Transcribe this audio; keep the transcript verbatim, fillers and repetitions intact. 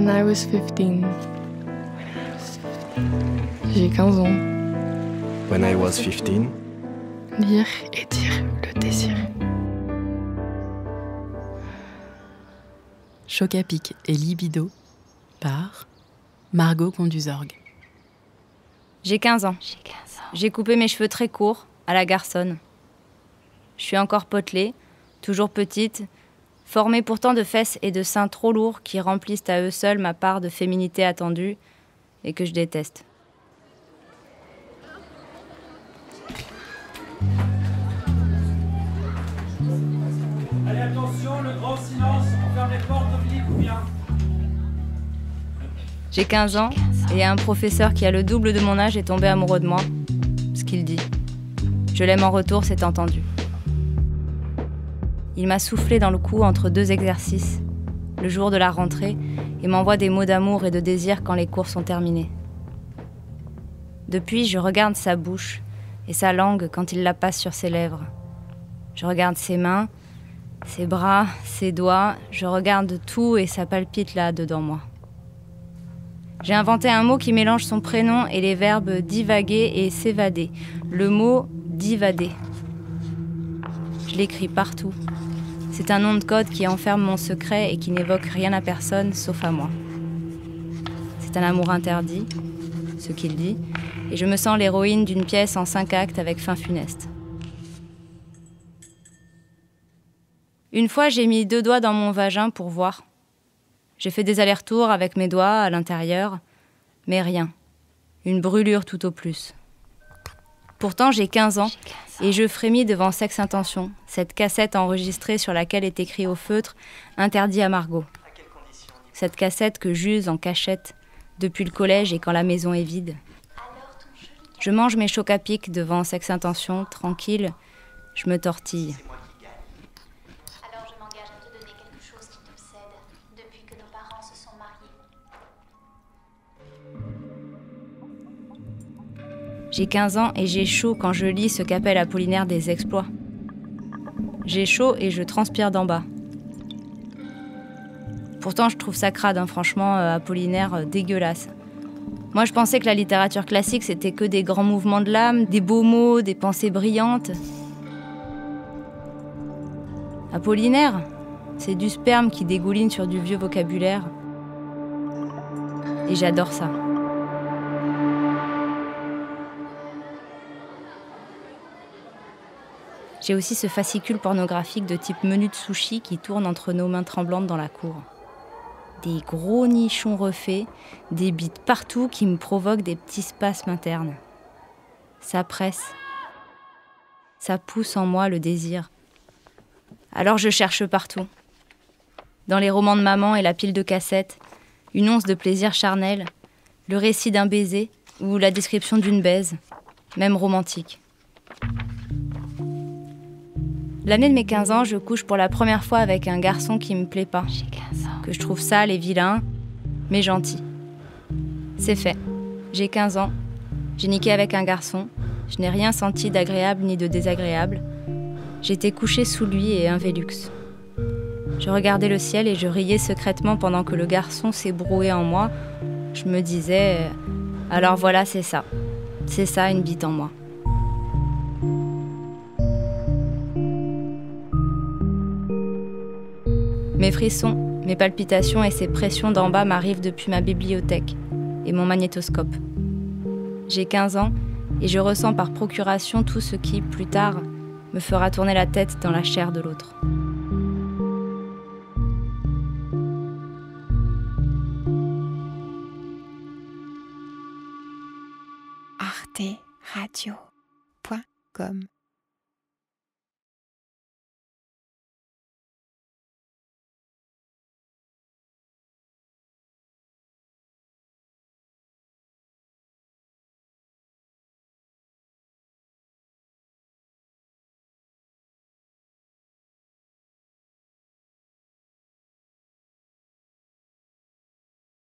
When I was fifteen. J'ai quinze ans. When I was fifteen. Lire et dire le désir. Choc à pic et libido par Margot Conduzorgue. J'ai quinze ans. J'ai coupé mes cheveux très courts, à la garçonne. Je suis encore potelée, toujours petite, formée pourtant de fesses et de seins trop lourds qui remplissent à eux seuls ma part de féminité attendue et que je déteste. Allez, attention, le grand silence, on ferme les portes obliques ou bien. J'ai quinze ans et un professeur qui a le double de mon âge est tombé amoureux de moi. Ce qu'il dit. Je l'aime en retour, c'est entendu. Il m'a soufflé dans le cou entre deux exercices, le jour de la rentrée, et m'envoie des mots d'amour et de désir quand les cours sont terminés. Depuis, je regarde sa bouche et sa langue quand il la passe sur ses lèvres. Je regarde ses mains, ses bras, ses doigts, je regarde tout et ça palpite là dedans moi. J'ai inventé un mot qui mélange son prénom et les verbes divaguer et s'évader. Le mot divader. Je l'écris partout. C'est un nom de code qui enferme mon secret et qui n'évoque rien à personne sauf à moi. C'est un amour interdit, ce qu'il dit, et je me sens l'héroïne d'une pièce en cinq actes avec fin funeste. Une fois, j'ai mis deux doigts dans mon vagin pour voir. J'ai fait des allers-retours avec mes doigts à l'intérieur, mais rien. Une brûlure tout au plus. Pourtant, j'ai quinze ans et je frémis devant Sex Intention, cette cassette enregistrée sur laquelle est écrit au feutre « Interdit à Margot ». Cette cassette que j'use en cachette depuis le collège et quand la maison est vide. Je mange mes chocs à pic devant Sex Intention, tranquille, je me tortille. J'ai quinze ans et j'ai chaud quand je lis ce qu'appelle Apollinaire des exploits. J'ai chaud et je transpire d'en bas. Pourtant, je trouve ça crade, hein, franchement, euh, Apollinaire, euh, dégueulasse. Moi, je pensais que la littérature classique, c'était que des grands mouvements de l'âme, des beaux mots, des pensées brillantes. Apollinaire, c'est du sperme qui dégouline sur du vieux vocabulaire. Et j'adore ça. J'ai aussi ce fascicule pornographique de type menu de sushi qui tourne entre nos mains tremblantes dans la cour. Des gros nichons refaits, des bites partout qui me provoquent des petits spasmes internes. Ça presse. Ça pousse en moi le désir. Alors je cherche partout. Dans les romans de maman et la pile de cassettes, une once de plaisir charnel, le récit d'un baiser ou la description d'une baise, même romantique. L'année de mes quinze ans, je couche pour la première fois avec un garçon qui me plaît pas, que je trouve sale et vilain, mais gentil. C'est fait. J'ai quinze ans, j'ai niqué avec un garçon, je n'ai rien senti d'agréable ni de désagréable. J'étais couchée sous lui et un Vélux. Je regardais le ciel et je riais secrètement pendant que le garçon s'ébrouait en moi. Je me disais, alors voilà, c'est ça. C'est ça, une bite en moi. Mes frissons, mes palpitations et ces pressions d'en bas m'arrivent depuis ma bibliothèque et mon magnétoscope. J'ai quinze ans et je ressens par procuration tout ce qui, plus tard, me fera tourner la tête dans la chair de l'autre. arte radio point com